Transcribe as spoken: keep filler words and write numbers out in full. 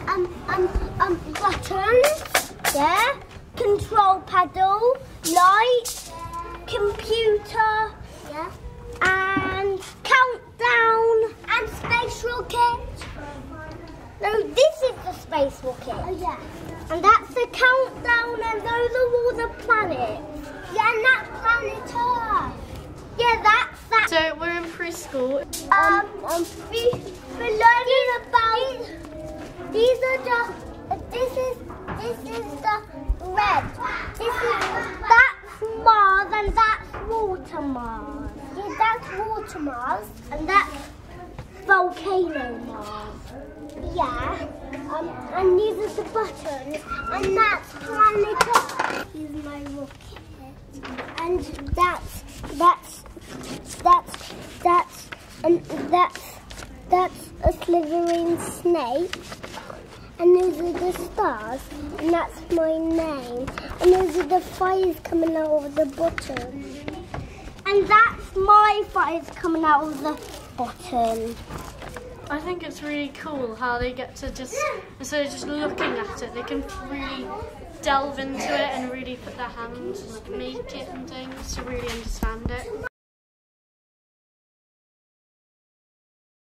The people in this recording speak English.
um, um, um, buttons, yeah, control paddle, light, computer, yeah, and countdown, and space rocket. No, this is the space rocket. Oh, yeah. And that's the countdown, and those are all the planets. Yeah, and that's planet Earth. Yeah, that's that. So we're in preschool. Um, um we, we're learning about. These are the. Uh, this is this is the red. This is that's Mars, and that's water Mars. Yeah, that's water Mars, and that's volcano Mars. Yeah, um, and these are the buttons, and that's planet Earth. Here's my rocket, and that's that's that's that's and that's that's a slithering snake, and those are the stars, and that's my name, and those are the fires coming out of the bottom, and that's my fires coming out of the bottom. I think it's really cool how they get to just, instead of just looking at it, they can really delve into it and really put their hands and like make it and things to really understand it.